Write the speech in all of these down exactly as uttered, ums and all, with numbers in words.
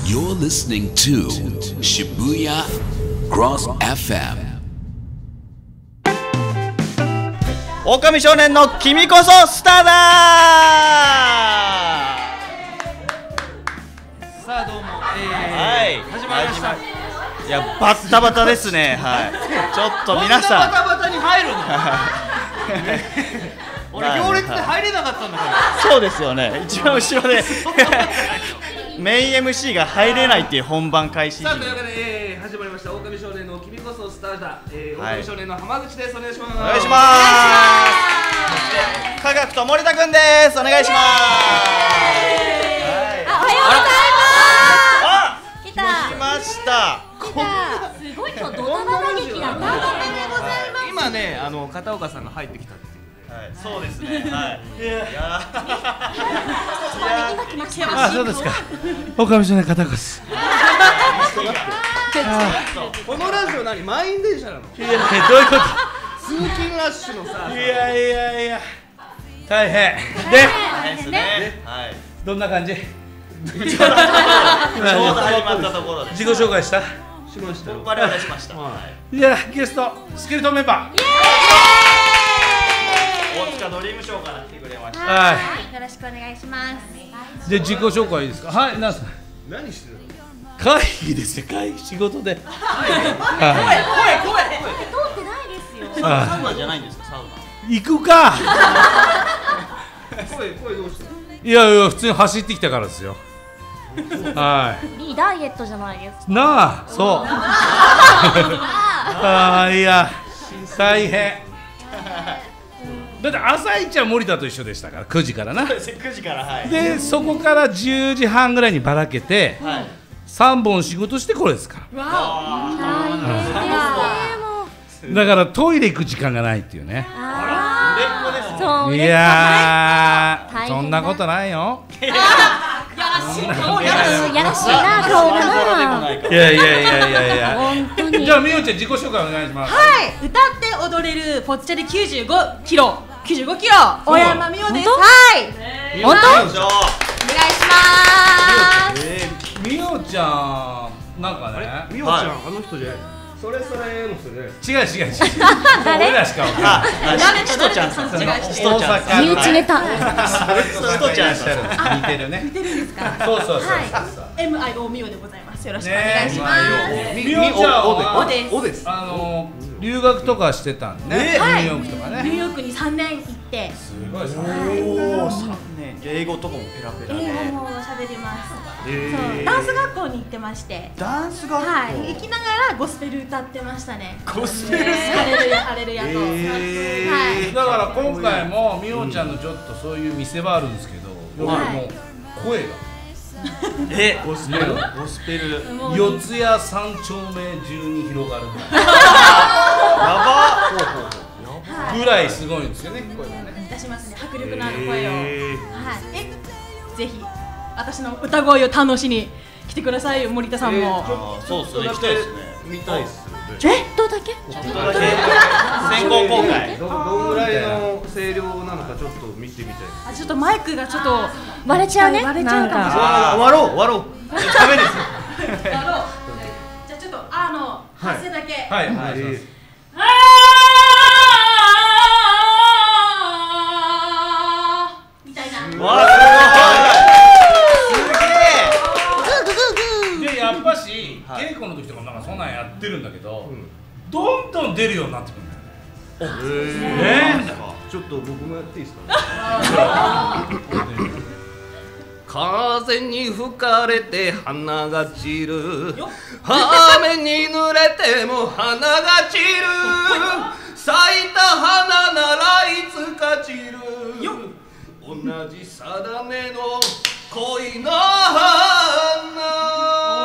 You're listening to Shibuya Cross エフエム。 狼少年の君こそスターだー。 さあどうも、えー、 はい始まりました。 いやバッタバタですね。はいちょっと皆さんバタバタに入るの俺行列で入れなかったんだからそうですよね。一番後ろでメイン エムシー が入れないっていう本番開始時さあというわけで、えー、始まりました狼少年の君こそスターだ、えーはい狼少年の浜口です。お願いします。 お願いします。科学と森田くんです。お願いします。 あ、おはようございあます。来た。 来ました。 来た。すごい今日ドタバタ劇だ。ドタバタでございます。 今ね、あの片岡さんが入ってきたっていう。 はい、そうですね。はい。いや今来ました。 あ、そうですか。狼少年片岡です。 このラジオ何満員電車なの？ いや、どういうこ通勤ラッシュのさと。いやいやいや。大変。で、 大変ですね。はい。 どんな感じ？ ちょうど始まったところです。 自己紹介した？ しましたよ。 我々しました。 いや、ゲストスケルトンメンバー。 大塚ドリームショーから来てくれました。 はよろしくお願いします。 い。で、自己紹介いいですか？はい、なんすか？ 何してるの？ 会議ですよ。会議、仕事で。 通ってないですよ。 サウナじゃないんですか？サウナ。 行くか。 声声どうした？ いやいや、普通に走ってきたからですよ。はいいいダイエットじゃないですか。 い。なあ、そう。ああ、いや、大変。だって朝一は森田と一緒でしたから、くじからな。 くじからはい。 で、そこからじゅうじはんぐらいにばらけて、 はい。 さんぼん仕事してこれですから。だからトイレ行く時間がないっていうね。 あ売れっ子ですね。 そう。 いやー、 大変だそんなことないよ。 やらしいやらしいな顔がな。 いやいやいやいやいや。 本当に。 じゃあ、みおちゃん自己紹介お願いします。 はい、歌って踊れるぽっちゃりきゅうじゅうごキロ、きゅうじゅうごキロ、小山美桜です。はい、 本当？ よいしょお願いします。 みおちゃん、なんかね。 みおちゃん、あの人じゃない。それそれの人じゃない。 違う違う違う。俺らしかわかんない。 あ、ストちゃんさん。ストちゃん。 身内ネタ。 ストちゃんさん。 似てるね。 似てるんですか？ そうそうそう。 エムアイオー 美桜でございます。よろしくお願いします。 みおちゃんはおです。 おです。 あの留学とかしてたんね。ニューヨークとかニューね。 ヨークにさんねん行って、 すごいですね。 おお、三年。英語とかもペラペラ英で。 語も喋ります。 へーそう、ダンス学校に行ってまして、 ダンス学校。 はい、行きながらゴスペル歌ってましたね。 ゴスペルですハレルヤハレルヤと。 へはい。 だから今回もみおちゃんのちょっとそういう見せ場あるんですけど、やっぱりもう声がえ、ゴスペル。ゴスペル。 もう四谷三丁目中に広がるぐらいやば。ほうほうほう。 ぐらいすごいんですよね。声がね。 出しますね、迫力のある声を。はい。 へーえ、ぜひ私の歌声を楽しに来てくださいよ、森田さんも。 あ、そうですね。行きたいですね。 見たいっす。 ちょっとだけ。 ちょっとだけ先行公開。 どどんぐらいの声量なのかちょっと見てみたい。 あ、ちょっとマイクがちょっと割れちゃうね。 割れちゃうかもしれない。 あ、終わろう終わろう。ダメですよ。 やろう。じゃあちょっとあの発声だけ。 はい、お願いします。 あーみたいな。 わあ、すで、やっぱし、 はい稽古の時とかなんかそんなんやってるんだけど、どんどん出るようになってくるんだよね。 げえ。 ねちょっと僕もやっていいですか？風に吹かれて花が散る、雨に濡れても花が散る、咲いた花ならいつか散る、同じ定めの恋の花。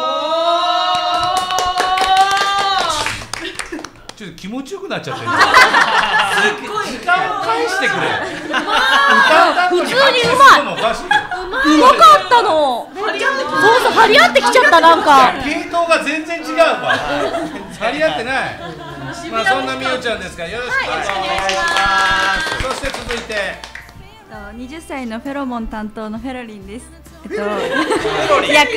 ちょっと気持ちよくなっちゃってる。時間を返してくれ。歌った後に普通にうまい。 おかしいよ。 うまかったの。そうそう、張り合ってきちゃったなんか。 系統が全然違うわ。張り合ってない。まあそんなみおちゃんですからよろしくお願いします。そして続いてにじゅっさいのフェロモン担当のフェロリンです。 えっと役役役役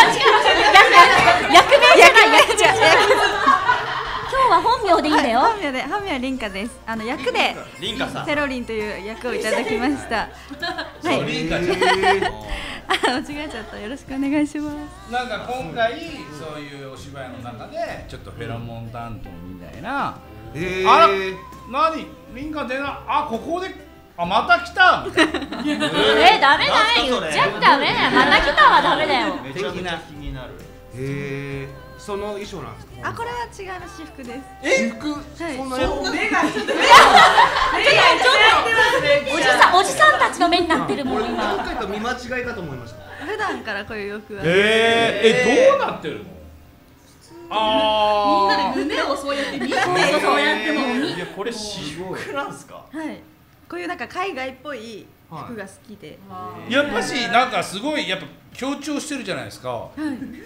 名じゃない役じゃ今日は本名でいいんだよ。 本名で本名はリンカです。あの役でリンカさんセロリンという役をいただきました。はい。 リンカちゃんあ、間違えちゃった。よろしくお願いします。 なんか今回そういうお芝居の中でちょっとフェロモン担当みたいな、 えー、 あら何リンカ出なあここであまた来たみたいなえ、ダメだよ。言っちゃダメだよ。また来たはダメだよ。 めちゃくちゃ気になる。 へえ、その衣装なんですか。 あ、これは違う私服です。 え、服、 はい。 そんなよ。 目がちょっと目がおじさん、おじさんたちの目になってるもん俺今。 何回か見間違いかと思いました。 普段からこういう洋服は。 えー、えどうなってるの？あみんなで胸をそうやって見てそうやってもいやこれ私服なんすか？ はい。こういうなんか海外っぽい服が好きで。 やっぱしなんかすごいやっぱ強調してるじゃないですか。はい。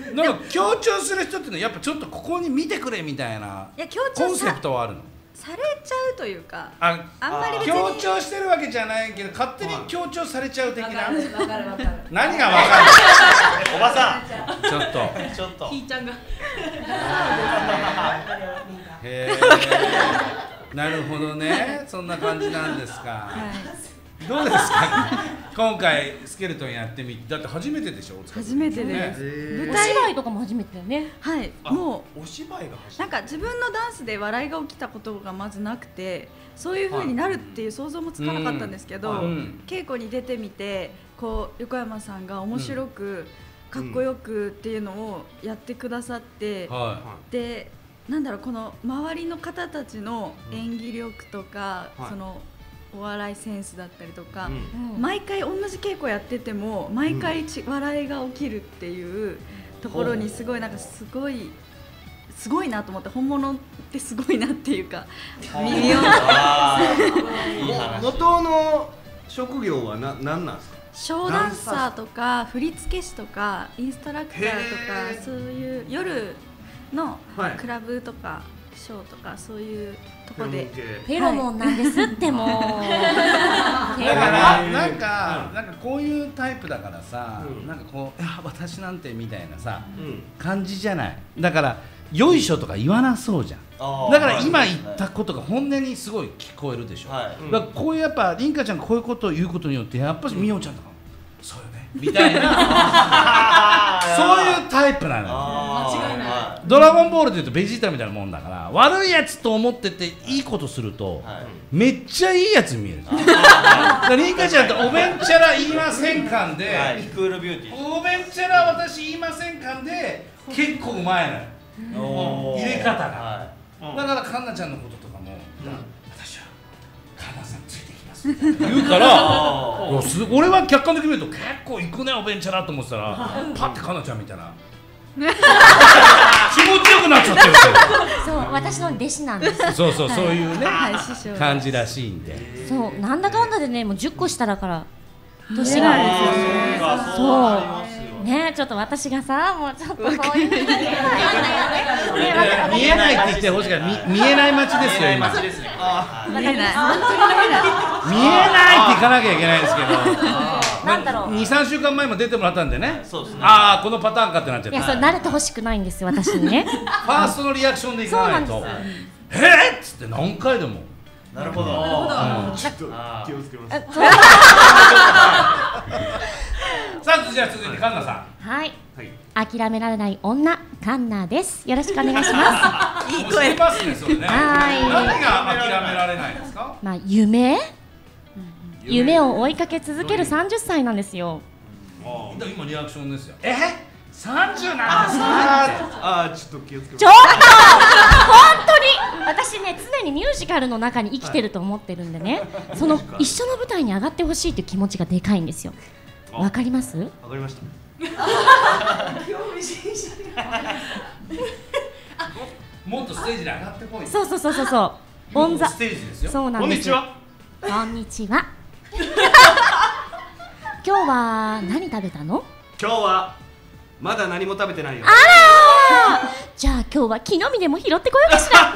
なんか強調する人ってのはやっぱちょっとここに見てくれみたいな。 いや強調コンセプトはあるの。 されちゃうというか。 あ、 あんまり別に強調してるわけじゃないけど勝手に強調されちゃう的な。 わかるわかるわかる。 何がわかる？ おばさんちょっと。 ちょっとひーちゃんが。 へーなるほどね、そんな感じなんですか。 はい。 どうですか今回スケルトンやってみて、だって初めてでしょ。 初めてです。 舞台芝居とかも初めてだよね。 はい。もうお芝居が初めて。 なんか自分のダンスで笑いが起きたことがまずなくて、そういう風になるっていう想像もつかなかったんですけど、稽古に出てみてこう横山さんが面白くかっこよくっていうのをやってくださって、でなんだろうこの周りの方たちの演技力とか、そのお笑いセンスだったりとか、うん、毎回同じ稽古やってても毎回ち、うん、笑いが起きるっていうところにすごいなんかすごいすごいなと思って、本物ってすごいなっていうか耳を元の職業はな何なんですか？ ショーダンサーとか振付師とかインストラクターとかそういう夜のクラブとかショーとかそういうとこでフェロモンなんですってもうだからなんかなんかこういうタイプだからさ、なんかこういや私なんてみたいなさ感じじゃない。だからよいしょとか言わなそうじゃん。だから今言ったことが本音にすごい聞こえるでしょ。だからこういうやっぱりんかちゃんがこういうことを言うことによってやっぱりみおちゃんとかそうよねみたいなそういうタイプなのよ。 間違いない。 ドラゴンボールでいうとベジータみたいなもんだから、悪いやつと思ってていいことすると、はい、めっちゃいいやつに見える。りんかちゃんとおべんちゃら言いません感で、 はい、クールビューティーおべんちゃら私言いません感で結構うまいのよ、入れ方が、はい、だからかんなちゃんのこととかも、うん、私はかんなさんついてきますって言うから俺は客観的に見ると結構行くねおべんちゃらと思ってたらパッてかんなちゃん見たら気持ちよくなっちゃってるそう私の弟子なんです。 そうそうそういうね、 はい、 感じらしいんで、 そうなんだかんだでねもうじゅっこ下だから年がそうね、ちょっと私がさもうちょっとそういう見えないって言ってほしいから見えない街ですよ今。見えない見えない見えないって行かなきゃいけないんですけど。 なんだろう、 にさんしゅうかんまえも出てもらったんでね。ああこのパターンかってなっちゃった。 いやそれ慣れてほしくないんですよ私にね。 ファーストのリアクションでいかないとえっつって何回でも。 なるほど。 ちょっと気をつけます。 さあじゃあ続いてカンナさん。はい、諦められない女カンナです。よろしくお願いします。 いい声ますねそれね。 はい。 何が諦められないんですか？ まあ夢夢を追いかけ続けるさんじゅっさいなんですよ。 今リアクションですよ。えさんじゅうなんですか？ ああちょっと気をつけます。 ちょっと本当に私ね常にミュージカルの中に生きてると思ってるんでね、その一緒の舞台に上がってほしいという気持ちがでかいんですよ。わかります？ わかりました。 もっとステージに上がってこい。 そうそうそうそうそう。オンザステージですよ。 そうなんです。こんにちは。こんにちは。今日は何食べたの？ 今日はまだ何も食べてないよ。 あらじゃあ今日は木の実でも拾ってこようかしら。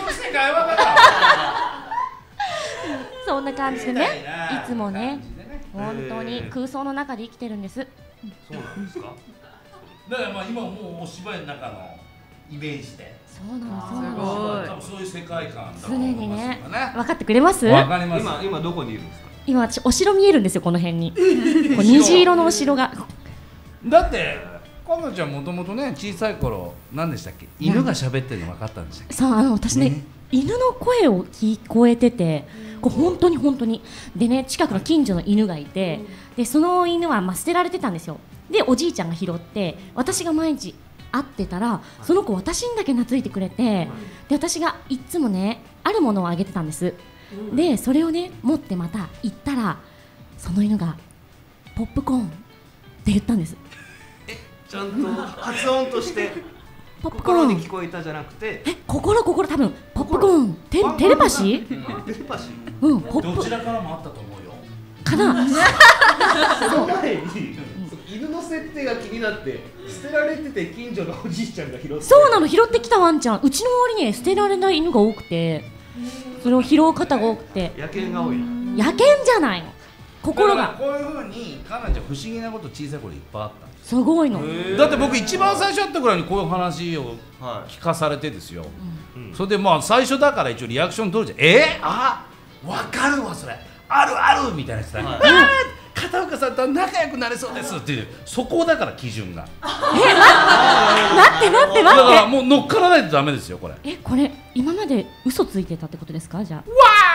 そんな感じでね、いつもね本当に空想の中で生きてるんです。 そうなんですか。 だからまあ今もうお芝居の中のイメージで。 そうなの、そうなすの。 ごい多分そういう世界観だと常思いにますよね、 ね。 分かってくれます？ わかります。 今今どこにいるんですか。 今私お城見えるんですよ、この辺に。こう虹色のお城が。 だってかなちゃんもともとね小さい頃何でしたっけ、犬が喋ってるの分かったんでしたっけ。 そう、あの私ね、 ね犬の声を聞こえてて、こう本当に本当にでね、近くの近所の犬がいて、でその犬はまあ捨てられてたんですよ。でおじいちゃんが拾って、私が毎日会ってたらその子私にだけ懐いてくれて、で私がいっつもねあるものをあげてたんです。でそれをね持ってまた行ったら、その犬がポップコーンって言ったんです。 ちゃんと発音としてポップコーン心に聞こえたじゃなくて、 え、心心多分ポップコーンテテレパシーテレパシー。 うん、ポップどちらからもあったと思うよ。 かな。 その前に犬の設定が気になって捨てられてて近所のおじいちゃんが拾って。 そうなの、拾ってきたワンちゃん、うちの周りに捨てられない犬が多くて、それを拾う方が多くて、 野犬が多いな。 野犬じゃないの、心がだからこういう風にかなちゃん不思議なこと小さい頃いっぱいあったんです。 すごいの。 だって僕一番最初会ったぐらいにこういう話をは聞かされてですよ、 うんそれでまあ最初だから一応リアクション取るじゃん。えー、あ分かるわそれあるあるみたいなやつだ、 はいあー片岡さんと仲良くなれそうですっていう、そこだから基準が。 待って待ってだから待って、 もう乗っからないとダメですよこれ。 え、これ今まで嘘ついてたってことですか？じゃあ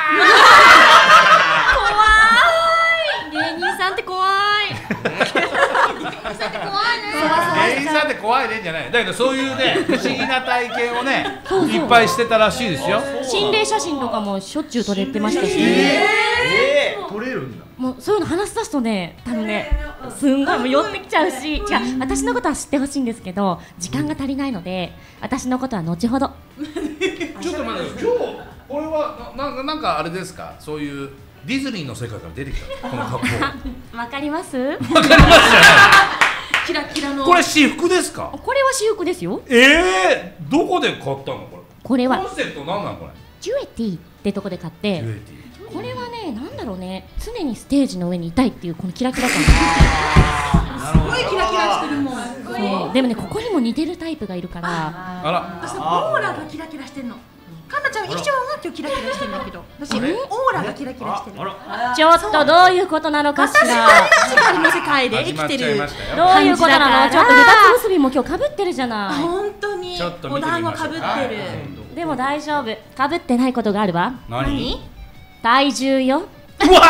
怖い、芸人さんって怖い。 芸人さんって怖いねじゃない。だけどそういうね不思議な体験をねいっぱいしてたらしいですよ。 心霊写真とかもしょっちゅう撮れてましたし、 えー、取れるんだ。 もうそういうの話し出すとね、多分ね、すんごいもう寄ってきちゃうし、違う、私のことは知ってほしいんですけど、時間が足りないので、私のことは後ほど。 ちょっと待って今日これはなななんかあれですか、そういうディズニーの世界から出てきたこの格好。 わかります？ わかりますじゃない。 キラキラのこれ私服ですか？ これは私服ですよ。 ええー、どこで買ったのこれ？ これはコンセプトなんなのこれ？ ジュエティってとこで買って、 ジュエティ。 これはね、なんだろうね、常にステージの上にいたいっていうこのキラキラ感。 すごいキラキラしてるもん。 そう、でもね、ここにも似てるタイプがいるから、 あら。 私のオーラがキラキラしてんの。かなちゃん衣装が今日キラキラしてるんだけど、私オーラがキラキラしてる。 ちょっとどういうことなのかしら。 光の世界で生きてる。 どういうことなの？ちょっと二つ結びも今日かぶってるじゃない。 本当にちょっと見おてみましょう団子かぶってる。 でも大丈夫、かぶってないことがあるわ。 何？ 体重よ。 うわうわ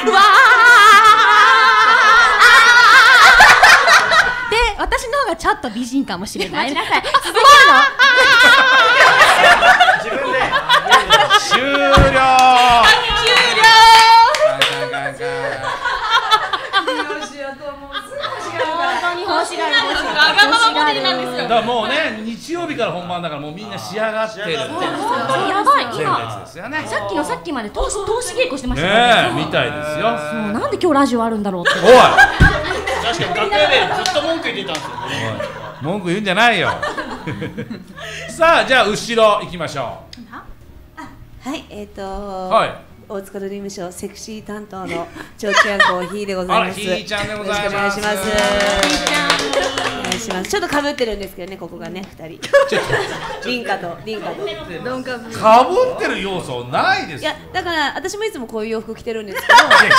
で、私の方がちょっと美人かもしれない。 すごいの。 自分で終了。 終了。 本当に欲しがる。 わがままモデルなんですよ。 だからもうね日曜日から本番だからもうみんな仕上がってるっていうやばい、 前今列ですよね。 さっきのさっきまで投資投資稽古してましたねからね。 えみたいですよ。 そう、なんで今日ラジオあるんだろうって。 おい確かに楽屋でずっと文句言ってたんですよね。 文句言うんじゃないよ。さあじゃあ後ろ行きましょはい、えっ、とう。はい。 大塚ドリームショーセクシー担当のちょうちゃんコーヒーでございます。 あらひーちゃんでございますよろしくお願いします。お願いします。ちょっと被ってるんですけどね、ここがね、二人。リンカとリンカと。 ドンカブかぶってる要素ないですよ。 いや、だから私もいつもこういう洋服着てるんですけど、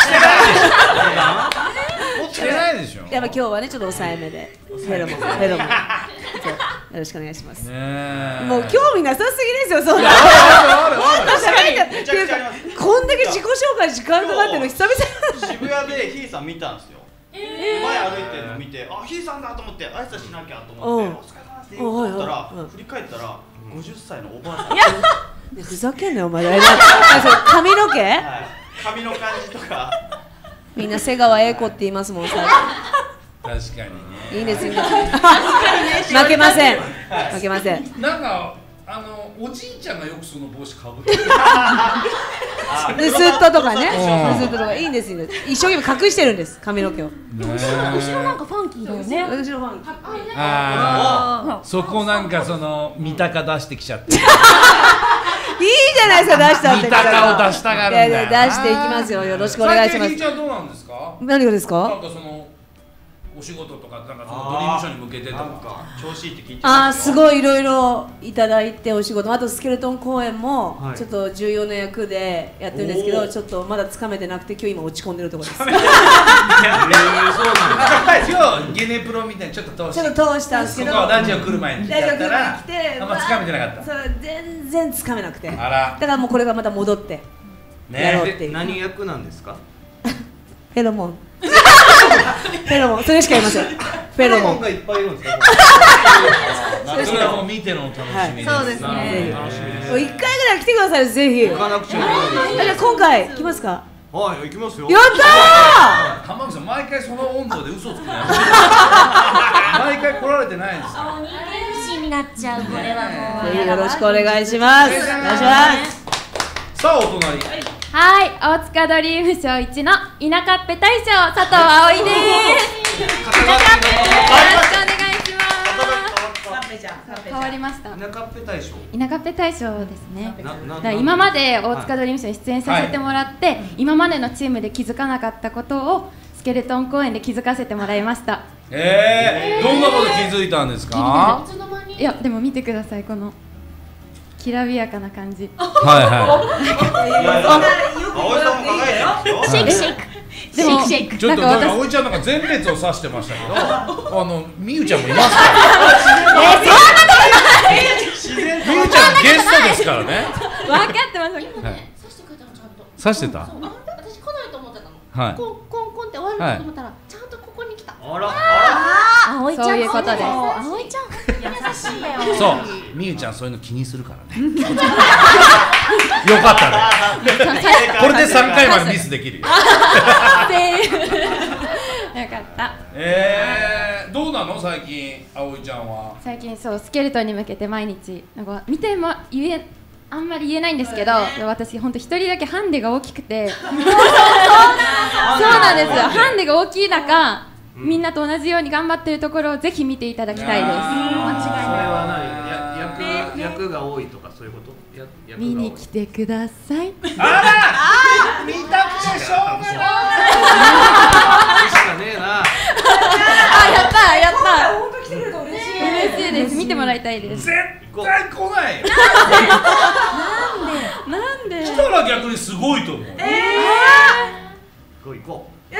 着てないでしょ。 やっぱ今日はねちょっと抑えめでヘロモンヘロモン。そうよろしくお願いします。 ねえ。 もう興味なさすぎですよ、そんな。 あるあるある。 めちゃくちゃあります。 こんだけ自己紹介時間かかってるの久々。 渋谷でひーさん見たんですよ。前歩いてるの見て、あ、ひーさんだと思って挨拶しなきゃと思って、 うんお疲れ様ですって言おうと思ったらうんうん、 振り返ったらごじゅっさいのおばあさん。 ねふざけんなよお前。あそう髪の毛？ はい髪の感じとか。 みんな瀬川栄子って言いますもんさ。 確かにね。 いいんですいいんです負けません負けません。 なんかあのおじいちゃんがよくその帽子かぶってる。 ヌスットとかね、ヌスットとかいいんですいいんです。一生懸命隠してるんです髪の毛を。 後ろなんかファンキーだよね。 私のファン。 ああ。そこなんかその三鷹出してきちゃって。 いじゃないですか、出したって見た顔出したがるんだよな。 いやいや出していきますよ。よろしくお願いします。 最近ひーちゃんどうなんですか？ 何がですか？ なんかそのお仕事とか、なんかそのドリームショーに向けてとか調子いいって聞いてあー、 ますよ。 すごいいろいろいただいて、お仕事、あとスケルトン公演もはいちょっと重要な役でやってるんですけど、 おーちょっとまだつかめてなくて、今日今落ち込んでるところです。 えー、そうなんだ。 今日ゲネプロみたいにちょっと通しちょっと通したんですけど、 そこはラジオ来る前に聞いちゃったらラジオ来てあんまつかめてなかった。 そう全然つかめなくて、だあらからもうこれがまた戻ってやろうねっていう。 何役なんですか？ フェロモンフェロモン、それしか言いません。フェロモンがいっぱいいるんですか？ それはもう見てのお楽しみです。 そうですね。 楽しみです。 もう一回ぐらい来てくださいよ、ぜひ。 行かなくちゃいけないです。 じゃあ今回来ますか？ はい、行きますよ。 やった浜口さん毎回その温度で嘘つくのやめて毎回来られてないんですか？ 人間不信になっちゃう、これはもー。 う。 ぜひよろしくお願いします。お願いします。 さあお隣はい、大塚ドリームショー一の田舎っぺ大将佐藤葵です。よろしくお願いします。変わりました。 田舎っぺ大将。 田舎っぺ大将ですね。 ななだから今まで大塚ドリームショーに出演させてもらって、今までのチームで気づかなかったことをスケルトン公演で気づかせてもらいました。 えー、どんなこと気づいたんですか？ いやでも見てください、このきらびやかな感じ。 はいは葵さんも輝いてますよ。 シェイクシェイク。 でもシェイクシェイク。 い。ちょっとなんか葵ちゃんなんか前列を指してましたけど、あのみゆちゃんもいますから。みゆちゃんゲストですからね。 分かってます。 刺してくれたのちゃんと。 指してた。 そうあ私来ないと思ってたの。 はいコンコンコンって終わるかと思ったら、ちゃんとここに来た。 あら、あ葵ちゃんそういうことです葵ちゃん本当に優しいんだよ。 そう、みゆちゃんそういうの気にするからね。よかったね。これでさんかいまでミスできるよ。 よかった。 えー、どうなの最近葵ちゃんは？ 最近そうスケルトンに向けて毎日なんか見ても言えあんまり言えないんですけど、私本当一人だけハンデが大きくてそうなんですよ。ハンデが大きい中、みんなと同じように頑張ってるところをぜひ見ていただきたいです。 それは何？や役役が多いとかそういうこと？や役が多い。 見に来てください。 あら、見たくてしょうがない。 しかねえな。 あ、やったやった本当来てくれて嬉しい。嬉しいです。見てもらいたいです。 絶対来ないよ。 なんで来たら逆にすごいと思う。 行こう行こう。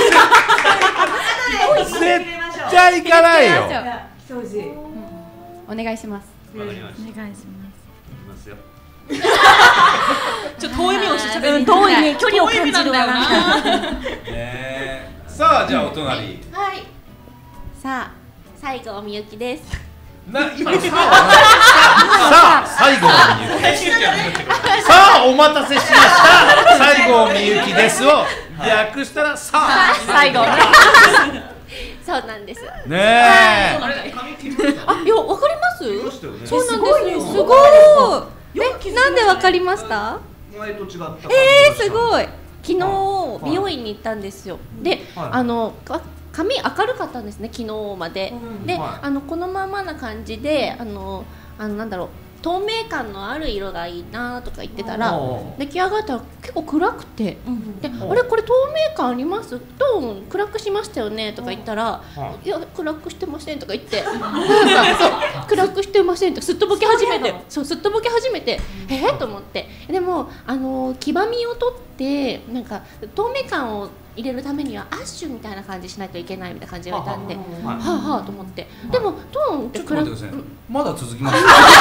絶対行かないよ。 来てほしい。 お願いします。 わかりました。 お願いします。 行きますよ。 ちょっと遠い目をして喋る。 遠いね、距離を感じるわな。 ねーさあじゃあお隣。 はい。さあ、西郷みゆきです。 な今のさあはさあ最後のみゆき。さあお待たせしました西郷みゆきですを略したらさあ最後。そうなんです。 ねえ。 あれ髪切りました？ あ、いや、わかります？ 切りましたよね。 そうなんですよ。すごい。え、なんでわかりました？ 前と違った感じがした。 えー、すごい。昨日美容院に行ったんですよ。で、 はいあのか髪明るかったんですね、昨日まで。で、 はいあのこのままな感じで、あのあのなんだろう。透明感のある色がいいなとか言ってたらおー出来上がったら結構暗くて、でおーあれこれ透明感ありますトーン暗くしましたよねとか言ったらいや暗くしてませんとか言ってなんかそう暗くしてませんとかすっとぼけ始めてそうすっとぼけ始めてえー、と思ってでもあの黄ばみを取ってなんか透明感を入れるためにはアッシュみたいな感じしないといけないみたいな感じがいたんではあはあと思ってでもトーンってちょっと待ってください。まだ続きます。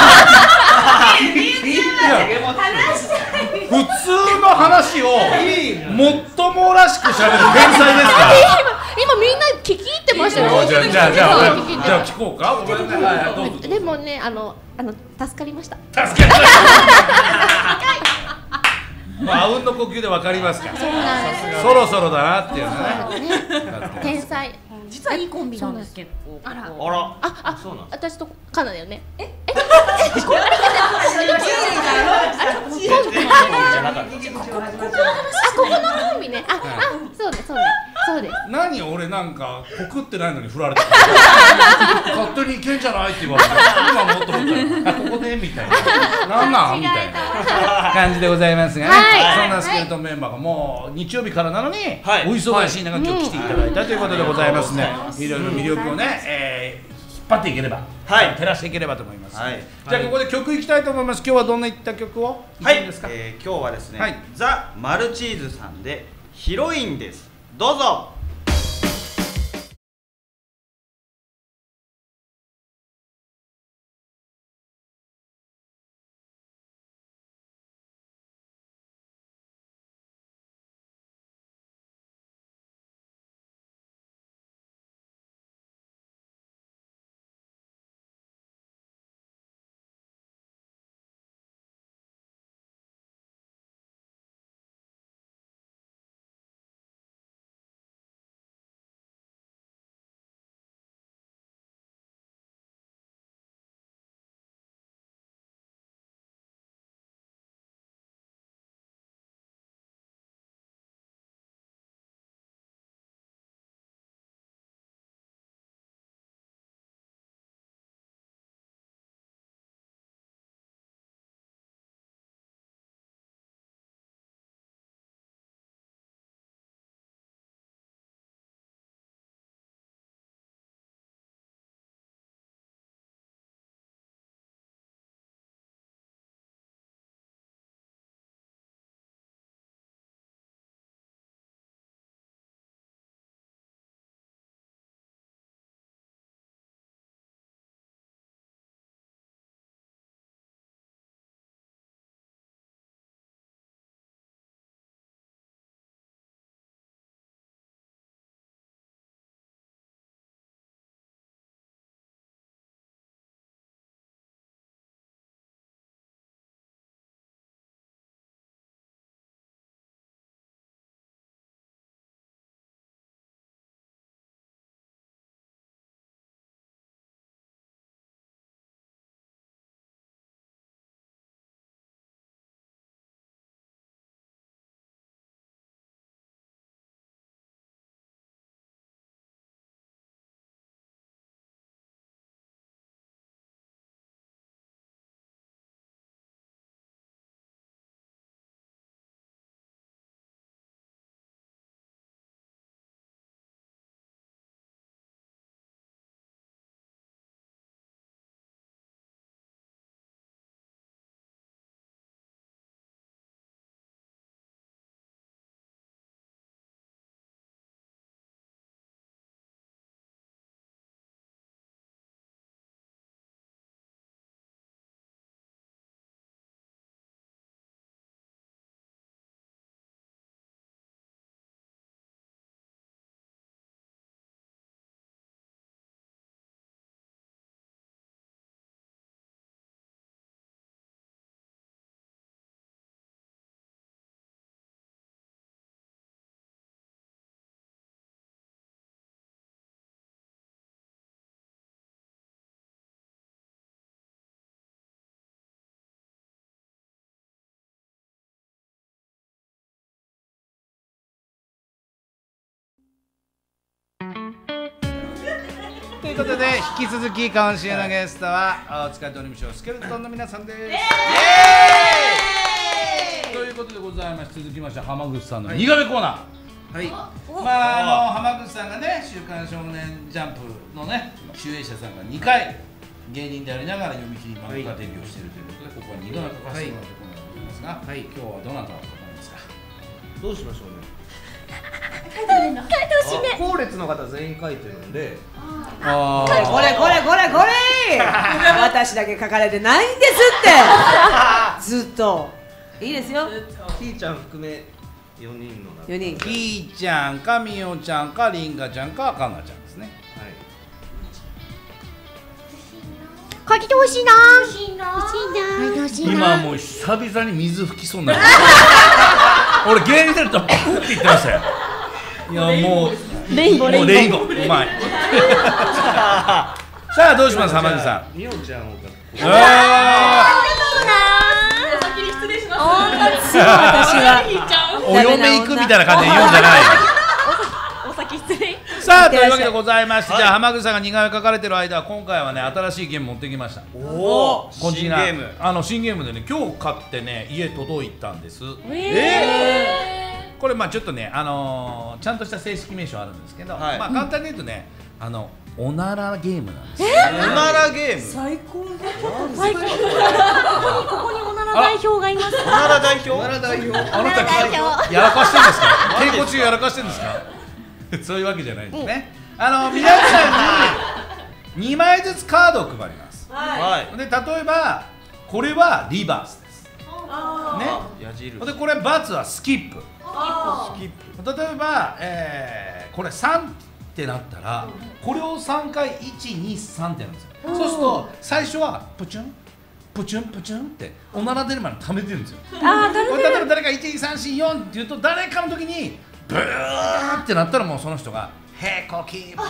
普通の話をもっともらしく喋る天才ですか。 今みんな聞き入ってましたよ。 じゃあじゃあじゃあ聞き入ってじゃあ聞こうか。ごめんなさい。どうぞ。 でもねあのあの助かりました。 助けて。まああうんの呼吸でわかりますか。 そうなんです。 そろそろだなっていうね。 天才。実はいいコンビなんです結構。あら。 あら。 ああそうなん私とカナだよね。ええ。あここのコンビね。ああそうねそうねそうです。 何俺何なんか告ってないのに振られた勝手にいけんじゃないって言われて今もっと思ったらここでみたいななんなんみたいな感じでございますがね、そんなスケルトンメンバーがもう日曜日からなのにお忙しい中今日来ていただいたということでございますね。いろいろ魅力をね、えー、引っ張っていければ、はい、照らしていければと思います。はい、じゃあここで曲いきたいと思います。今日はどんな言った曲をいくんですか？ はい、えー、今日はですね、はい、ザ・マルチーズさんでヒロインです。どうぞ。 ということで引き続き今週のゲストはお疲れドリームショースケルトンの皆さんです。ということでございまして続きまして浜口さんの似顔絵コーナー。はい。まああの浜口さんがね週刊少年ジャンプのね集英社さんがにかい芸人でありながら読み切り漫画デビューしているということでここはにどな書かせてもらうところでございますが、はい、今日はどなたを書かれますか。 どうしましょうね。 書いてほしいね。 後列の方全員書いてるんで。 ああ。これこれこれこれ。私だけ書かれてないんですって。ずっと。いいですよ。 ひーちゃん含めよにんの中。 よにん。 ひーちゃんかみおちゃんかりんかちゃんかかんなちゃんですね。はい。 書いてほしいな。欲しいな。欲しいな。 今もう久々に水吹きそうになる。俺芸人出るとパクって言ってましたよ。いやもうレインボーレインボーうまい。さあどうします浜口さん。 みおちゃんを。 あお先に失礼します。 私はお嫁行くみたいな感じで言うんじゃない。 お先失礼。 ささあというわけでございまして、じゃあ浜口さんが似顔絵描かれてる間、今回はね新しいゲーム持ってきました。 おお、 こちら新ゲーム。 あの新ゲームでね、今日買ってね家届いたんです。 えこれまあちょっとね、あのー、ちゃんとした正式名称あるんですけど、 はい、 まあ簡単に言うとね、あのおならゲームなんですよ。 おならゲーム。 最高だ。 最高。ここにここにおなら代表がいます。 おなら代表。 おなら代表。 あなたやらかしてんですか？稽古中やらかしてんですか？そういうわけじゃないですね。あの皆さんににまいずつカードを配ります。 はい。 で例えばこれはリバースです。ね。 矢印。 でこれバツはスキップ。 スキップ。 例えば、えー、これさんってなったら、これをさんかいいちにさんってなるんですよ。そうすると最初はプチュンプチュンプチュンっておなら出るまで溜めてるんですよ。 ああ、溜めてる。 例えば誰かいちにさんしよんって言うと、誰かの時にブーってなったらもうその人がへこき虫へこき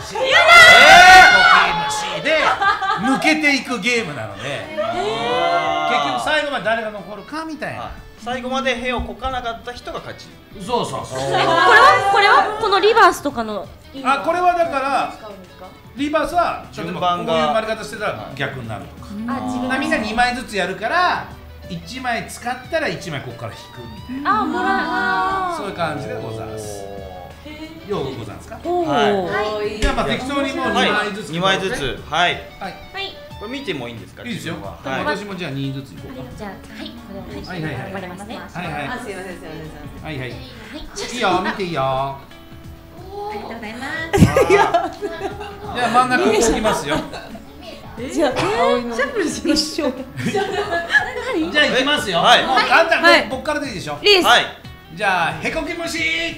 虫で抜けていくゲームなので、結局最後まで誰が残るかみたいな。 最後までへをこかなかった人が勝ち。 そうそうそう。 これはこれはこのリバースとかの。 あ、これはだからリバースは順番がこういう回り方してたら逆になるとか。 あ、自分みんなにまいずつやるからいちまい使ったらいちまいここから引くみたいな。 あ、もらう。 そういう感じでございます。ようございますか。 はい。じゃあまあ適当にもうにまいずつ。 にまいずつ。はい。 はい。 これ見てもいいんですか。 いいですよ。 はい。 私もじゃあにずついこうか。 じゃあ、はい、これをはいはいはい。 頑張りますね。 はいはい。 あ、すいませんすいませんすいません。 はいはい。いいよ、見ていいよ。 ありがとうございます。 じゃあ真ん中ここ置きますよ。 じゃあ青いの。シャッフルしましょう。 じゃあ行きますよ。 はい。 もう簡単、はい。僕からでいいでしょ。 いいです。 はい。 じゃあへこき虫。イエ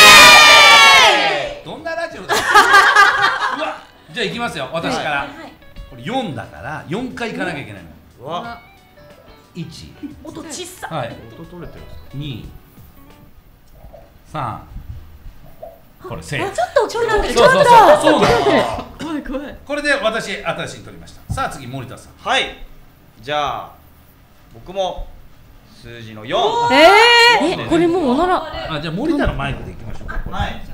ーイ。どんなラジオだ。うわ。じゃあ行きますよ。私から。これよんだからよんかい行かなきゃいけないの。 わ。 いち。 音小さ。 はい。 音取れてるんですか。 に。さん。これせい。 ちょっと大きくなってる。 そうそうそう。そうなの。 怖い怖い。 これで私新しいに取りました。さあ次森田さん。 はい。じゃあ僕も数字のよん。 ええ、これもうおなら。 あ、じゃあ森田のマイクでいきましょうか。 はい。 はい。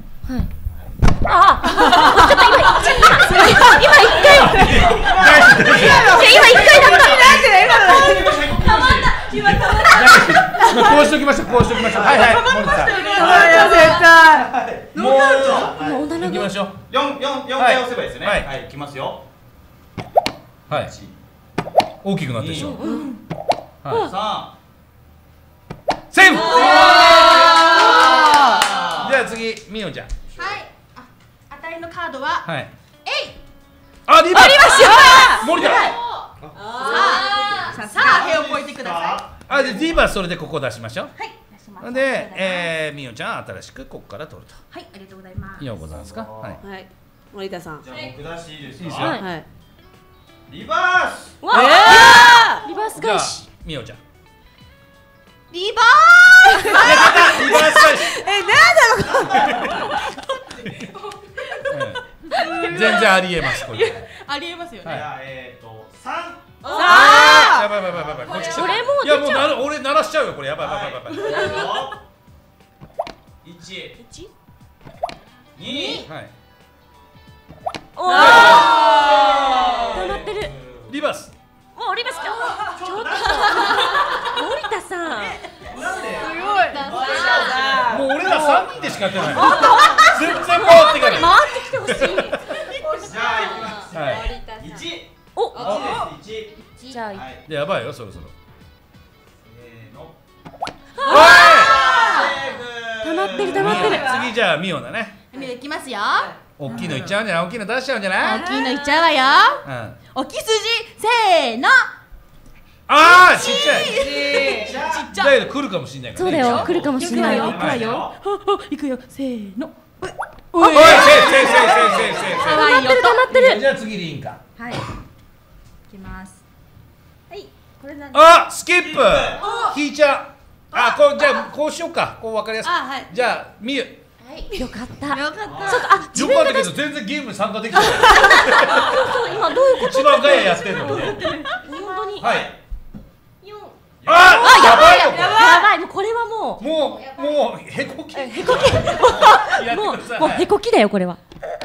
ああ、ちょっと今今今一回。今一回だった。たまった。今たまった。 こうしときましょう。こうしときましょう。はいはい。森田さん。 絶対。 もうおなら行きましょう。 四四四回押せばいいですね。 はいはい。いきますよ。 はい。大きくなったでしょ。はい。 さセーフ。じゃあ次みおちゃん。 はい。あ、当たりのカードは。 はい。 えい。 あ、リバース。森田。 さあ、さあ、へをこいてくださあ、でリバースそれでここ出しましょう。 い。はい。出します。 で、えー、みおちゃん新しくここから取ると。 はい、ありがとうございます。 ようございますか。はい。 はい。森田さん。 じゃあ僕出していいですか。 いいですよはいはい。 リバース。 わあ。リバースじゃあ返し。 みおちゃん。 リバース。 リバース返し。全然ありえますこれ。 ありえますよね。 じゃあえっと三。 ああ、やばいやばいやばいやばい。こっち来た。 これもういやもう出ちゃう。 なる俺鳴らしちゃうよこれやばいやばいやばいやばい。 一。 一。 二。 はい。 おお。溜まってる。 リバース。 もうリバースか。ちょっと。森田さん。 もう俺ら三人でしかやってない。全然回っていかない。 回ってきてほしい。 じゃあ行きます。 はい。 一。 お。 一です。一。 じゃあ。 はい。 でやばいよそろそろ。 せーの。 お溜まってる溜まってる。 い。次じゃあミオだね。 みでいきますよ。 大きいのいっちゃうんじゃない？大きいの出しちゃうんじゃない？ 大きいのいっちゃうわよ。 うん。 おきすじ、せーの。 ああちっちゃい。 ちっちゃだけど来るかもしれないからね。 そうだよ。来るかもしれないよ。 いくわよ。いくよ。せーの。 おい、せいせいせいせいせいせい。 かわいい音。 溜まってる。 じゃあ次リンカ。 はい。いきます。はい。これなんあ、スキップ。ひーちゃん。あ、こうじゃあこうしようか。こうわかりやすく。 あ、はい。 じゃあみゆ。 よかった。 よかった。 そうか、あ、自よかったけ分が出しど全然ゲームに参加できてない。 そう今どういうこ一番ガヤやってんのにね。 と？本当に。 はい。 四。 あ、やばいよこれ。 やばい、もうこれはもう。 もうもうへこき。 へこき。 やってもうくださもうへこきだよこれは。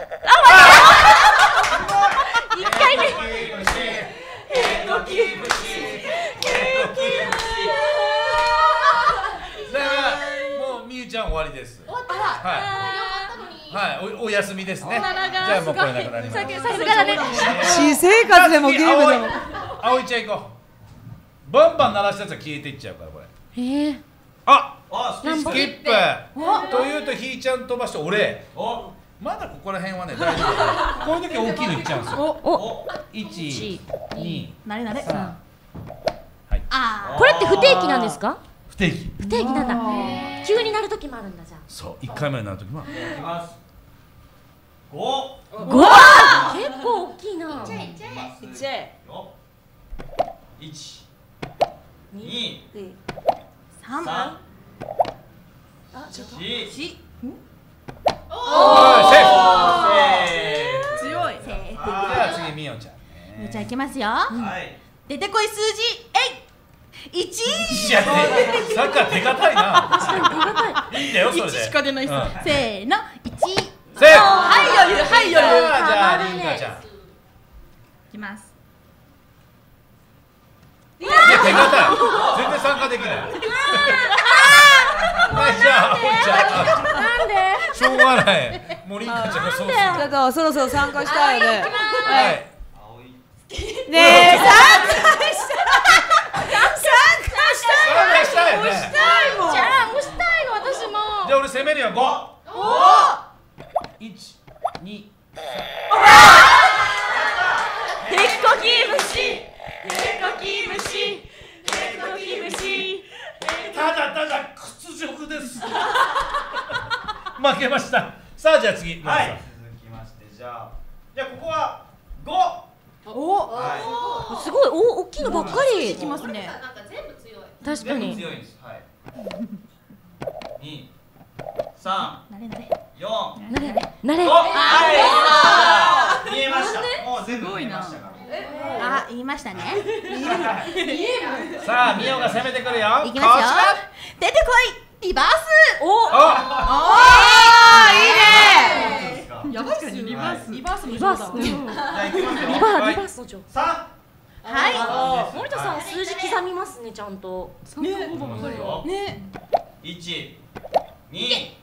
一回目。へこき虫。へこき虫。 だからもうみゆちゃん終わりです。はい、おお休みですね。じゃあもうこれなくなります。 さすがだね。 私生活でもゲームでも。 あおいちゃん行こう。バンバン鳴らしたやつは消えていっちゃうからこれ。 ええ。 あ、 あ、 スキップ。というとひーちゃん飛ばして俺。まだここら辺はね大丈夫。こういう時大きいのいっちゃうんですよ。 お、 一、二、 なれなれ。 三。はい。 あこれって不定期なんですか？ 不定期。 不定期なんだ。急になる時もあるんだじゃあ。 そう、一回目になる時も。 いきます。五。 五。結構大きいな。 いっちゃえ。 一。二。 三。 三。 あ、ちょっと。 四。 おー、セーフ。 強い。 じゃあ次みおちゃん。 みゆちゃんいきますよ。 はい。 出てこい数字。えい。一。 いや、サッカー手堅いな。 確かに手堅い。 いいんだよ、それで。 一しか出ないっす。せーの、一。 セーフ。 はい余裕、はい余裕。 じゃありんかちゃん。 いきます。 いや、手堅い。全然参加できない。はい、じゃあ、おいちゃん。 なんで？ しょうがない。もうりんかちゃんがそうする。 ちょっとそろそろ参加したいよね。 はい。 ねえ、参加したい。参加参加したいよね。 したいもん。 じゃあ押したいの私も。 じゃあ俺攻めるよ、五。 お。 一、二。 へっこき虫。へっこき虫。へっこき虫。 ただただ屈辱です。負けました。さあじゃあ次。 はい。続きましてじゃあじゃあここは五。 お。 はすごいお大きいのばっかり。 いきますね。 い。 確か全部に。 強いんです。はい。二。三。 なれなれ。 四。 なれなれ。 お、はい。見えました。もう全部見えましたから。 あ、言いましたね。 さあみおが攻めてくるよ。 いきますよ。出てこい。リバース。 お。 あ、 いいね。 やばいですよリバース。リバースリバース。 じゃあ行きますよ。 リバーリバースの情。 三。 は森田さん数字刻みますねちゃんと。 い。ね。ね。 一。二。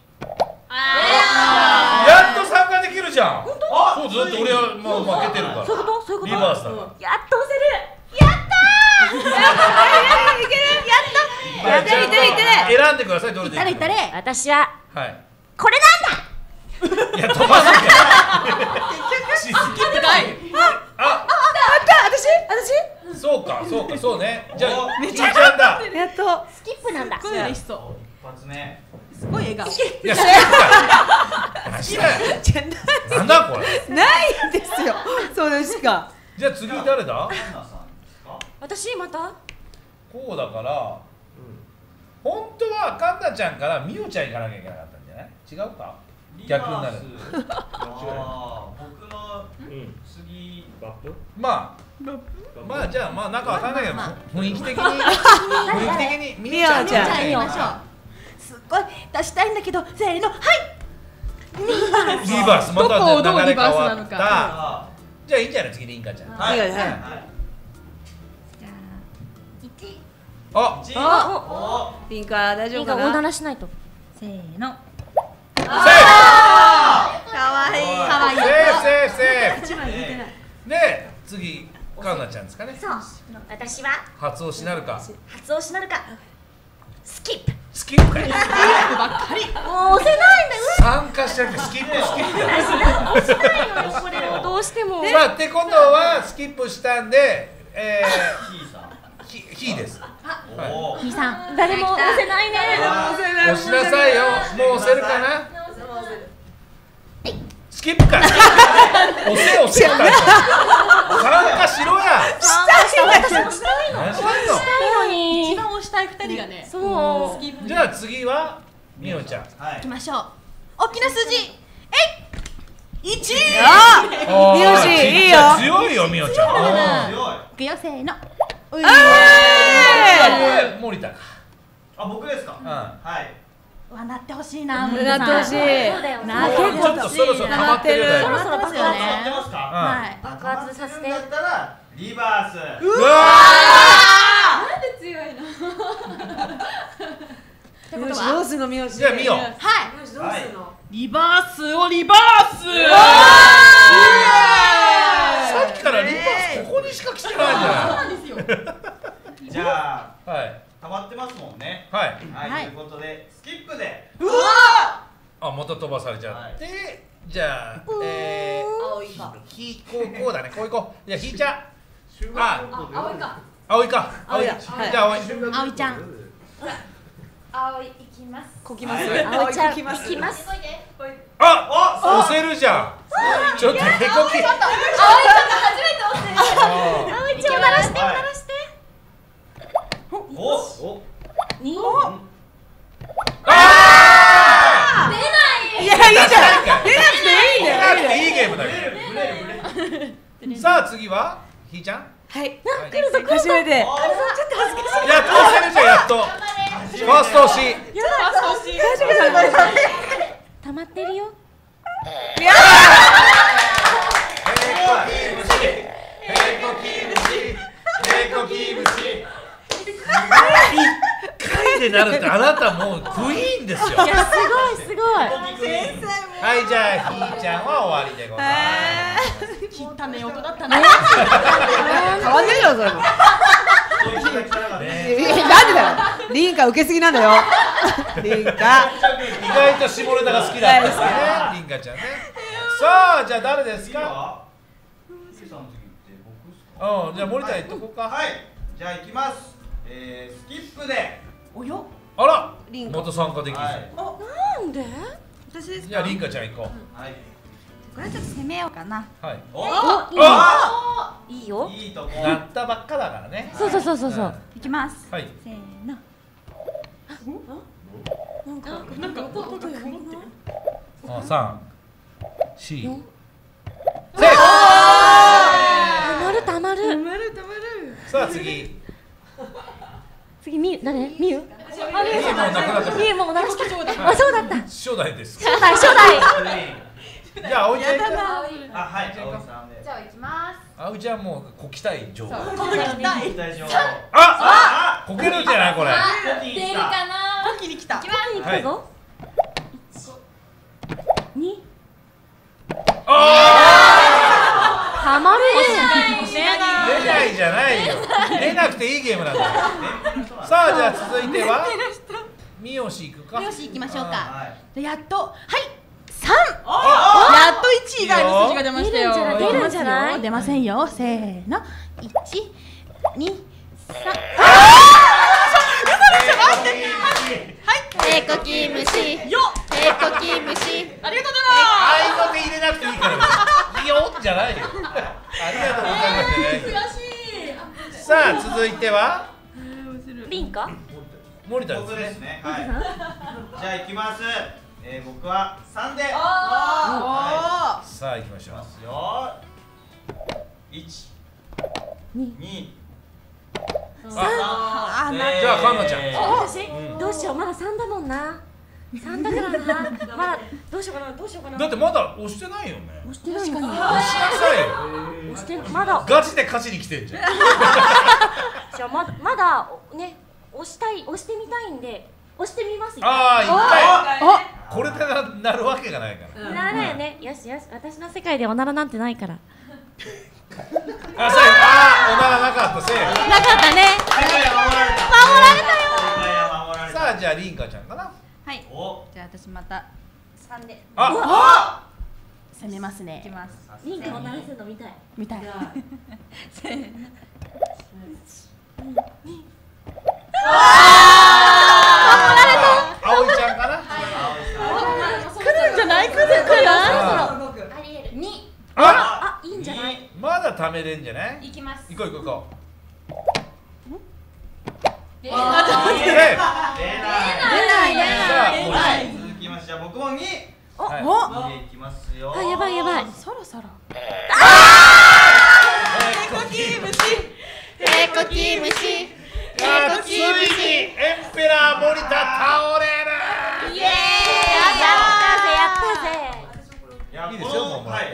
やっと参加できるじゃん。 本そうだって俺はもう負けてるから。 当？そういうこと？そういうこと？ リバースだから。 やっと押せる。やったー。 いける。やった。いってるいってるいってる。 選んでください。どれでいくか。 誰誰。 私ははい。 これなんだ。 いや飛ばすんかい。しすぎでかい。 あ、 あった私そうかそうかそうね。じゃあみーちゃんだ。 私。やっと。 スキップなんだ。 すごい嬉しそう。 一発目。 すごい笑顔。 いや、好きか。何したよ。 じゃななんだこれ。 ないんですよ。それしか。 じゃあ次誰だ。 私また？ こうだから。本当はカンナちゃんからみおちゃん行かなきゃいけなかったんじゃない？違うか。逆になる。 ああ、僕の次バップ。 まあ。まあじゃあまあなんかわかんないけど雰囲気的に雰囲気的にみおちゃんみおちゃんじゃあ言いましょう。すっごい出したいんだけど、せーの、はい。 リバースまたどこをどう流れ変リバースわっなのか。 た。じゃあいいんじゃない次りんかちゃん。 はい。 はいはいはい。 あ、 一。 あリンカ大丈夫かいいか大鳴な。 らしないと。 せーの。 セーフ。 かわいい。 かわいい。 セーフセーフセーフ。 一番言ってない。 で次カンナちゃんですかね。 そう。私は初押しなるか。 初押しなるか。スキップ。 スキップかい。 ばっかり。 もう押せないんだよ。 参加しちゃってスキップスキップだ。 押せないのよこれどうしても。 さあってことはスキップしたんで、えヒーさん。 ー、ひひです。 おお。 ひさん。 誰も押せないね。 押しなさいよ。もう押せるかな。スキップか。押せ押せ。参加しろや。 私もしたいの。 何してんの。 したいのに。 一番押したい二人がね。 そう。 スキップ。 じゃあ次はみおちゃん。 はい。 行きましょう。大きな数字。えい。一。 あおーみおしいいよ強いよみおちゃん。 強い。 いくよせーの。 あ、これ森田か。 あ、僕ですか。 うん。 はい。 はなってほしいな。 なってほしい。 そうだよ。 なちょっとそろそろ溜まってるよね。 そろそろ爆発よね。 はい。爆発させて。 だったらリバース。 うわなんで強いの？ 三好どうすんの三好。 じゃあ見よう。 はい。 三好どうすんの。 リバースをリバース。 さっきからリバースここにしか来てないんだよ。 じゃあはい溜まってますもんね。 はい。 はい、ということでスキップで。 あ、また飛ばされちゃって、じゃあえーひこうこうだね、こういこう。じゃあひーちゃん。あ、 葵か。 葵か。葵。じゃあ葵。 葵ちゃん。 葵行きます。 こきます。 葵ちゃんこきます。 行きます。 あ、押せるじゃん。ちょっとへこき。 葵ちゃんが初めて押してる。 葵ちゃん鳴らして鳴らして。 おお。 に。 あ出ない。 いやいいじゃん。出なくていいんだよ。 出なくていいゲームだよ。さあ次はひーちゃん。 はい。初めて。 やっと押せるじゃん、やっと。ファースト押し。 溜まってるよ。 一回でなるってあなたもうクイーンですよ。 いやすごいすごい。 はい、じゃあひーちゃんは終わりでございます。 汚ね音だったね。 変わんねえよそれも。なんでだよ。リンカ受けすぎなんだよ。リンカ。 意外と下ネタが好きだったんですね、リンカちゃんね。さあ、じゃあ誰ですか？うん、じゃあ森田言っとこうか。 はい、じゃあ行きます。えー、スキップで。 およ。 あら、 リンカ元参加できる。 なんで？ 私ですか。 じゃあリンカちゃん行こはい。 これちょっと攻めようかな。 う。はい。 おあ、 いいよ。 いいとこ。 なったばっかだからね。 そうそうそうそうそう。 いきます。 はい。 せーの。 あ、三、四。 四せい。 たまるたまる。 さあ次。 次みゆ誰？みゆ？あみゆもうなくなった。 みゆもう鳴らした。あそうだった。 初代です。 初代初代。 じゃあ葵ちゃん行こう。 あ、はい、葵さんで。 じゃあ行きます。 葵ちゃんもうこきたい情報。 大丈夫。 あ、こけるんじゃないこれ。 出るかな。 コキに来た。 一番に行くぞ。二。 あたまるね。 あ、出ないじゃないよ。出なくていいゲームなんだよ。さあ、じゃあ続いては三好行くか。 よし行きましょうか。 はやっとはい三。やっと一以外の数字が出ましたよ。 出るんじゃない？ 出ませんよ。せーの。一、二、三。 えこき虫。よ。えこき虫。 ありがとうあいの手入れなくていいから。いいよじゃないよ。ありがとうございますじゃない。 悔しい。 さあ続いてはリンカ？ 森田僕でね。 ですすね。はい。じゃあ行きます。えー、僕は三で。 あさあ行きましょう。 ますよ。一、二、三。 あえーじゃあかんなちゃん私どうしようまだ三だもんな。三だからな。まだどうしようかなどうしようかな。 だってまだ押してないよね。 押してないのか押しなさいよ。 押してまだガチで勝ちに来てんじゃん。 じゃあままだね押したい押してみたいんで押してみますよ。 ああ、一回。これでななるわけがないから。 ならないよね。よしよし私の世界でおならなんてないから。 あ、そうあー、おならなかったせい。 なかったね。 守られた。 守られたよ。 守られた。 さあじゃあリンカちゃんかな。 はい。 お。 じゃあ私また三であ、 攻めますね。 いきます。 リンカを鳴らすの見たい。 見たい。 せーの。 葵ちゃんかな。 来るんじゃない？来る来る。 ありえる。に。 あ、 あいいんじゃない。 まだ貯めれんじゃない。 行きます。 行こう行こう行こう。 出え出ない。 さあもうはい。続きまして僕も二。 はい二でいきますよ。 あやばいやばい。 そろそろ。 えーこき虫。 えこき虫。 あ、ついにエンペラー森田倒れる。 イエ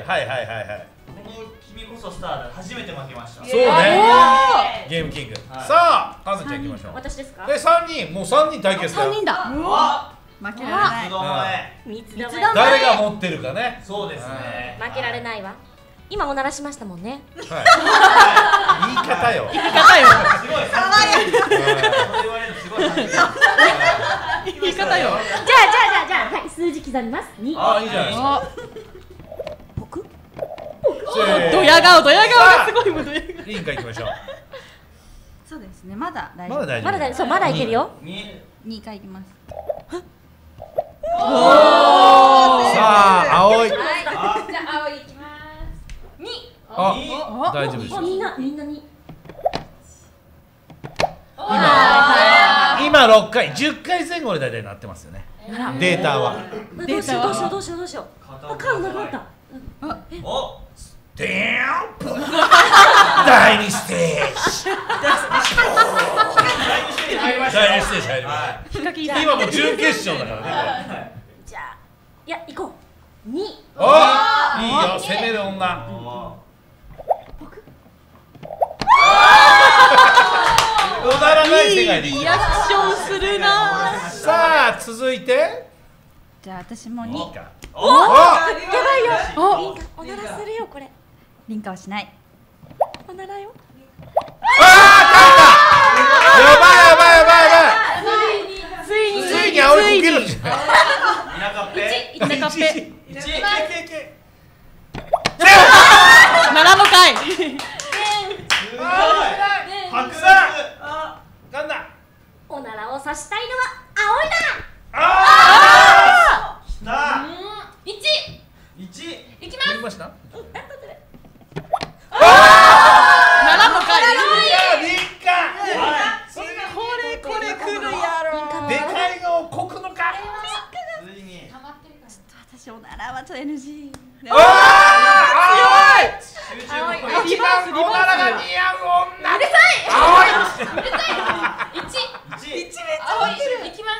はいはいはいはい。 この君こそスターだ。初めて負けました。 そうね。ゲームキング。さあ、かずちゃん行きましょう。 私ですか。 で、三人、もう三人対決だよ。 三人だ。 うわ負けられない三つどもえ。 誰が持ってるかね。 そうですね。 負けられないわ。今おならしましたもんね。 言い方よ。 言い方よ。 すごい。さらに。言われるすごい。 言い方よ。 じゃあじゃあじゃあじゃあはい数字刻みます。二。 あ、いいじゃないですか。 僕。 ドヤ顔ドヤ顔がすごいもんドヤ顔。 リンカ行きましょう。 そうですねまだ大丈夫まだ大丈夫。 まだ大丈夫。そうまだいけるよ。 二。 にかいいきますさあ、青い。 じゃあ青いいきます。に。 あ、大丈夫です。 みんなみんなに。 今今六回、十回前後で大体なってますよね。データは。 どうしようどうしようどうしようどうしよう。あカードなくなった。 お。 デーン。第二ステージ。第二ステージ入りました。今もう準決勝だからね。 じゃあいや行こう。二。 お、いいよ攻める女。おならない世界でいい。 リアクションするな。 さあ続いて。 じゃあ私もにお。 やばいよ。おならするよこれ。 リンカはしないおならよ。 ああ、やばいやばいやばいやばい。 ついについに青いこけるんじゃない。 田舎っぺ。 一田舎っぺ。 一。 七の回。 すごい。白山。 なんだ。 おならをさしたいのは青いだ。 ああ。きた。 一。 一。 いきます。 見ました。 七の回。 リンカ。 これこれ来るやろ。 でかいのをこくのか。 ついに。 私おならはちょっと エヌジーああ、 集中青いここ。 一番おならが似合う女。 うるさい。 青い。 うるさい。一。 一。 青い。いきます。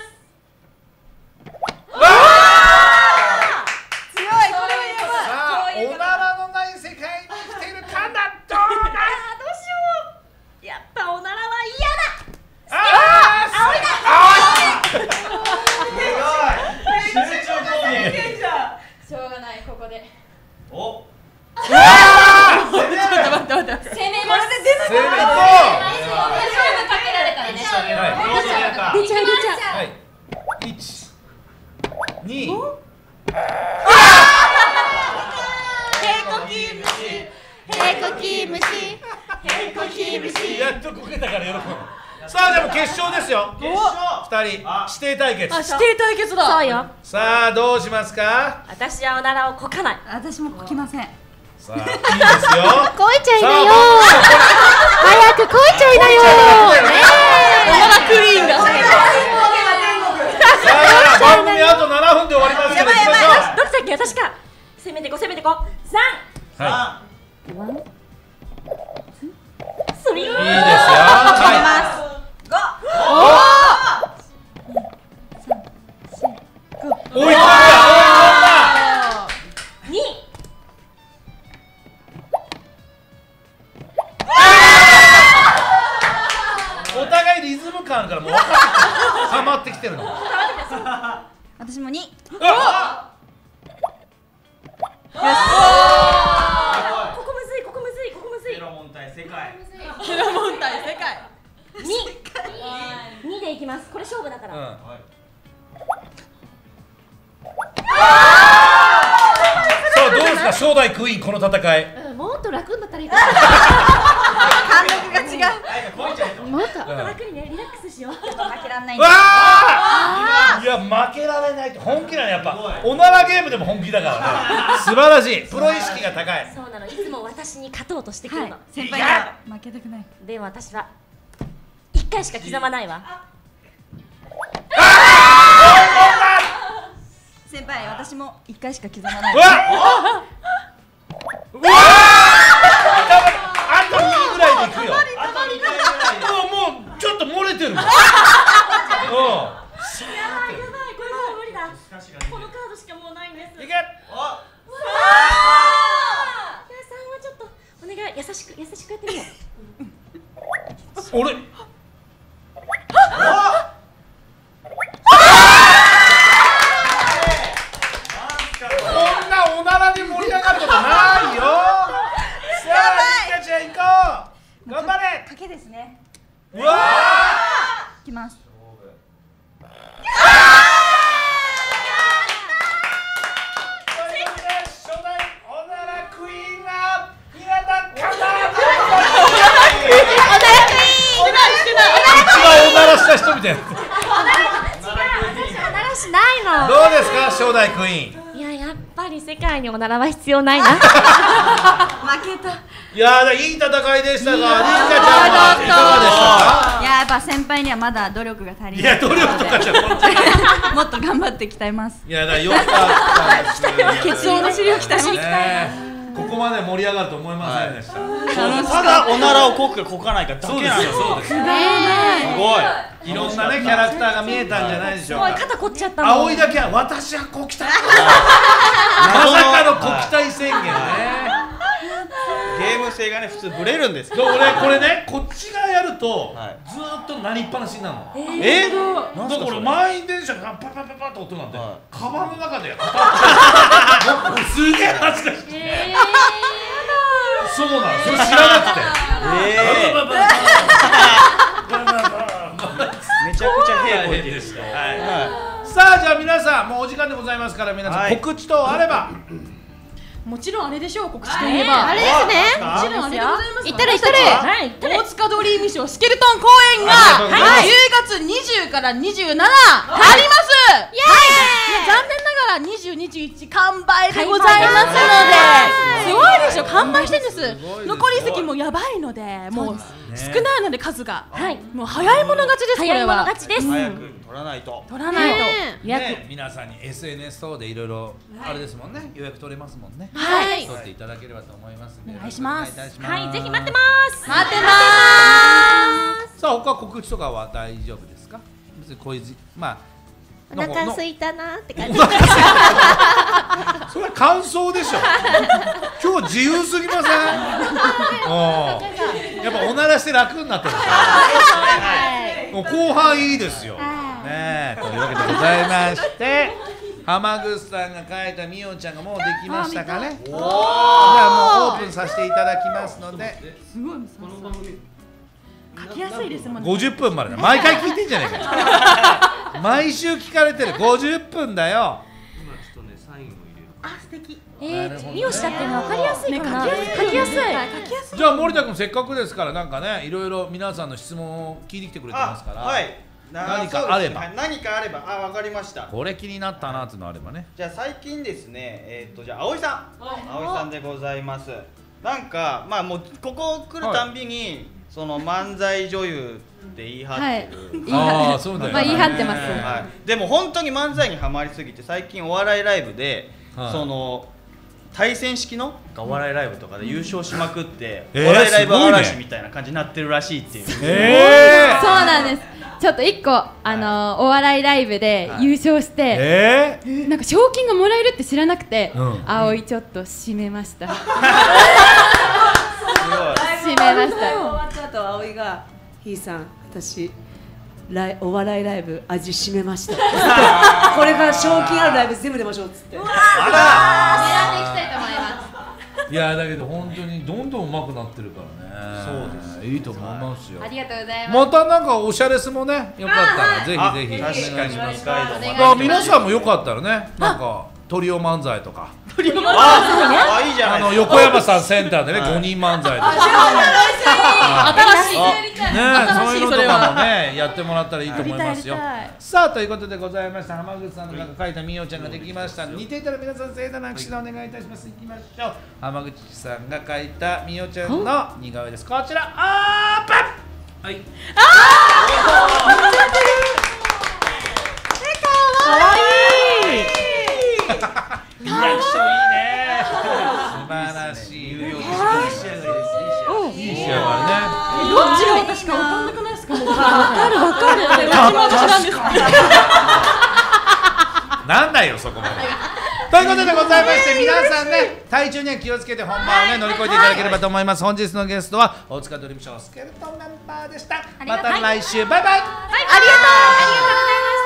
強いこれはやばいさあ、おならのない世界に生きてるかな。どうだ。 どうしよう。やっぱおならは嫌だ。 ああ、青いだ。青い。 すごい。集中攻撃。 しょうがないここで。 お。 ちょっと待って待って待って。 攻めます。 攻めと。 勝負かけられたらね。 どうするか。 出ちゃう出ちゃう。 はい。一。二。 ヘイコキムシヘイコキムシヘイコキムシやっとこけたから喜ぶ。さあでも決勝ですよ。 決勝。 二人指定対決。 あ、指定対決だ。 そうよ。 さあどうしますか。 私はおならをこかない。 私もこきませんさあいいですよ。 こいちゃいさあ早くこいちゃいだよ。 おならクイーンが。 さあ番組あとななふんで終わりますけど行きましょう。 どっちだっけ私か。攻めてこ攻めてこ。三。 はワン。スリー。 い。いいですよ。はい。追い込んだ。追い込んだ。 二。 お互いリズム感あるからもう分かってきてる。ハマってきてるの。 私もにあここむずいここむずいここむずい。 フェロモン対世界。 フェロモン対世界。 二。二でいきます。これ勝負だから。 うん。さあどうですか初代クイーンこの戦い。 うんもっと楽になったらいいかな。 貫禄が違うこいちゃいと。 もっと楽にねリラックスしよう。 負けらんないんわであ！いや負けられないって本気なのやっぱおならゲームでも本気だからね。素晴らしいプロ意識が高い。 そうなのいつも私に勝とうとしてくるの。 はい先輩が負けたくないでも私は一回しか刻まないわ。 先輩私もいっかいしか刻まないうわうわあとにぐらいでいくよ。 あとにかいぐらいで。 もうもうちょっと漏れてるもん。うん。 やばいやばいこれもう無理だ。このカードしかもうないんです。 いけ。 お。 が優しく優しくやってみよう。 俺こんなおならで盛り上がることないよ。さあリカちゃん行こう。頑張れ。 賭けですね。 うわいきます。 初代おならクイーンが皆田かな。一番おならした人みたいな。 おならしないの。 どうですか初代クイーン。 いややっぱり世界におならは必要ないな。負けた。 いやーいい戦いでしたが、りんかちゃんはいかがでしたか。 いややっぱ先輩にはまだ努力が足りない。 いや努力とかじゃ本当にもっと頑張って鍛えます。 いやだよかったですね。 ケツの尻を鍛えます。 ねここまで盛り上がると思いませんでした。 ただおならをこくかこかないかだけなんですよ。 そうです。すごい。 いろんなねキャラクターが見えたんじゃないでしょうか。 肩凝っちゃったの。 葵だけは私はこきたい。まさかのこきたい宣言ね。 ゲーム性がね普通ブレるんですよ。 俺これねこっち側やるとずーっと鳴りっぱなしになるの。 え？ だから満員電車がパパパパッと音なんてカバンの中で当たっちゃう。すげえ恥ずかしい。そうなの。それ知らなくて。 めちゃくちゃ平行でした。 さあじゃあ皆さんもうお時間でございますから皆さん告知等あれば。 もちろんあれでしょう、告知といえばあれですね。 もちろんあれでございます。 行ったれ行ったれ。 大塚ドリームショースケルトン公演がじゅうがつにじゅうからにじゅうしちあります。イエーイ。残念ながらにじゅう、にじゅういち完売でございますので、すごいでしょ、完売してんです。残り席もやばいので、もう少ないので数が、もう早い者勝ちです。これは早い者勝ちです。 早く取らないと。 取らないと。 ね、皆さんに エスエヌエス 等でいろいろあれですもんね、予約取れますもんね。 はい。 取っていただければと思いますので、 お願いします。 はい、ぜひ待ってます。 待ってます。 さあ他告知とかは大丈夫ですか？別にこういうまあお腹空いたなって感じ。 それは感想でしょ。今日自由すぎません？やっぱおならして楽になってる。もう後半いいですよ。ねえというわけでございまして、浜口さんが書いたみおちゃんがもうできましたかね。じゃあもうオープンさせていただきますので。 すごい。書きやすいですもんね。 ごじゅっぷんまでだ。毎回聞いてんじゃないかよ。毎週聞かれてる。ごじゅっぷんだよ。 今ちょっとねサインを入れる。 あ、素敵。 えー、ミオシだって分かりやすいかな。書きやすい。書きやすい。 じゃあ森田君せっかくですからなんかねいろいろ皆さんの質問を聞いてきてくれてますから。 はい。 何かあれば。 何かあれば。あ、わかりました。 これ気になったなっていうのあればね。 じゃあ最近ですね、えっとじゃあ葵さん、葵さんでございます。なんかまあもうここ来るたんびにその漫才女優って言い張ってる。 ああそうだよ。 まあ言い張ってます。 はい。でも本当に漫才にハマりすぎて最近お笑いライブでその対戦式のお笑いライブとかで優勝しまくってお笑いライブ嵐みたいな感じになってるらしいっていう。 えそうなんです。ちょっと一個あのお笑いライブで優勝して、 えなんか賞金がもらえるって知らなくて、葵ちょっと締めました。締めました。 終わった後葵がひいさん私ライお笑いライブ味締めました。これから賞金あるライブ全部出ましょうっつって。 狙っていきたいと思います。 いやだけど本当にどんどん上手くなってるからね。そうです。いいと思いますよ。 ありがとうございます。 またなんかおしゃれすもねよかったらぜひぜひ確かにお願いします。 ます。 皆さんもよかったらねなんかトリオ漫才とか。 あ、いいじゃない。 あの横山さんセンターでねごにん漫才とか。 新しい。 ねそういうのとかもねやってもらったらいいと思いますよ。さあということでございました浜口さんの中書いたみおちゃんができました。似ていたら皆さん盛大な拍手でお願いいたします。いきましょう。浜口さんが書いたみおちゃんの似顔絵です。こちらオープン。はい。ああ。かわいい。リアクションいいね。素晴らしい。いい仕上がりです。いい仕上がりね。 どっちが私か分かんなくないですか？分かる分かる。どっちも私なんです。 なんだよそこまで。 ということでございまして、皆さんね、体調には気をつけて本番をね乗り越えていただければと思います。本日のゲストは大塚ドリームショースケルトンメンバーでした。また来週、バイバイ。 ありがとう。ありがとうございます。